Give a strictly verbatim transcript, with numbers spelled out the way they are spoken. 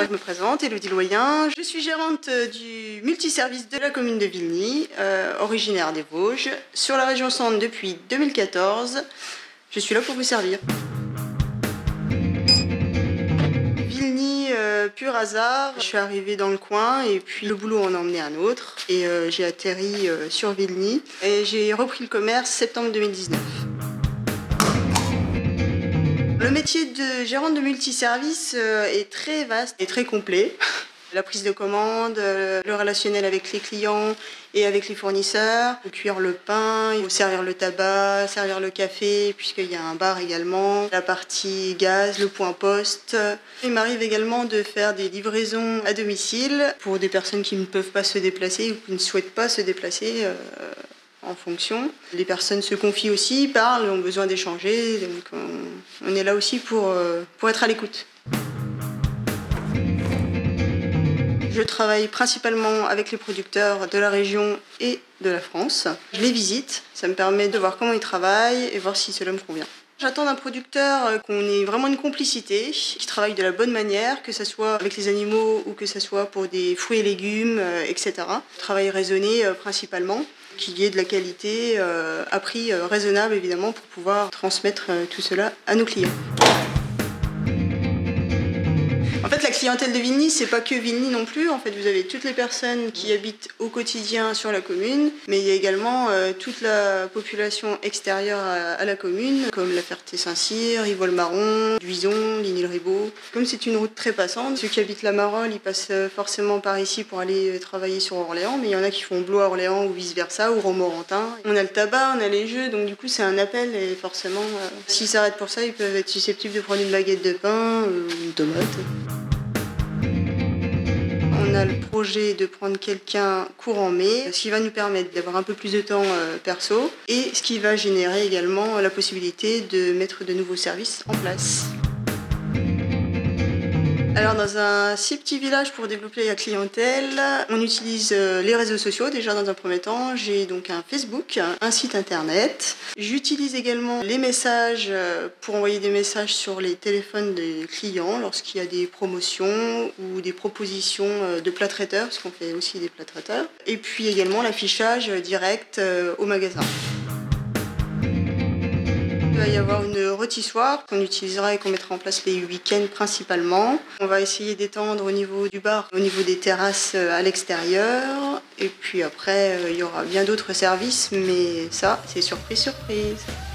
Je me présente, Élodie Loyen. Je suis gérante du multiservice de la commune de Vilny, euh, originaire des Vosges, sur la région Centre depuis deux mille quatorze. Je suis là pour vous servir. Vilny, euh, pur hasard. Je suis arrivée dans le coin et puis le boulot en a emmené un autre. Et euh, j'ai atterri euh, sur Vilny et j'ai repris le commerce septembre deux mille dix-neuf. Le métier de gérante de multiservice est très vaste et très complet. La prise de commande, le relationnel avec les clients et avec les fournisseurs, cuire le pain, servir le tabac, servir le café, puisqu'il y a un bar également, la partie gaz, le point poste. Il m'arrive également de faire des livraisons à domicile pour des personnes qui ne peuvent pas se déplacer ou qui ne souhaitent pas se déplacer. Euh, en fonction. Les personnes se confient aussi, parlent, ont besoin d'échanger, donc on, on est là aussi pour, euh, pour être à l'écoute. Je travaille principalement avec les producteurs de la région et de la France. Je les visite, ça me permet de voir comment ils travaillent et voir si cela me convient. J'attends d'un producteur qu'on ait vraiment une complicité, qui travaille de la bonne manière, que ce soit avec les animaux ou que ce soit pour des fruits et légumes, et cetera. Travail raisonné principalement, qu'il y ait de la qualité à prix raisonnable évidemment pour pouvoir transmettre tout cela à nos clients. En fait, la clientèle de Vilny, c'est pas que Vilny non plus. En fait, vous avez toutes les personnes qui habitent au quotidien sur la commune, mais il y a également euh, toute la population extérieure à, à la commune, comme la Ferté-Saint-Cyr, Rivol-Marron, Duison, Ligny-le-Ribaud. Comme c'est une route très passante, ceux qui habitent la Marolles, ils passent forcément par ici pour aller travailler sur Orléans, mais il y en a qui font Blois-Orléans ou vice-versa, ou Romorantin. On a le tabac, on a les jeux, donc du coup c'est un appel et forcément, euh, s'ils s'arrêtent pour ça, ils peuvent être susceptibles de prendre une baguette de pain ou une tomate. On a le projet de prendre quelqu'un courant mai, ce qui va nous permettre d'avoir un peu plus de temps euh, perso et ce qui va générer également la possibilité de mettre de nouveaux services en place. Alors dans un si petit village, pour développer la clientèle, on utilise les réseaux sociaux déjà dans un premier temps. J'ai donc un Facebook, un site internet. J'utilise également les messages pour envoyer des messages sur les téléphones des clients lorsqu'il y a des promotions ou des propositions de plats traiteurs, parce qu'on fait aussi des plats traiteurs. Et puis également l'affichage direct au magasin. Il va y avoir une rôtissoire qu'on utilisera et qu'on mettra en place les week-ends principalement. On va essayer d'étendre au niveau du bar, au niveau des terrasses à l'extérieur. Et puis après, il y aura bien d'autres services, mais ça, c'est surprise, surprise.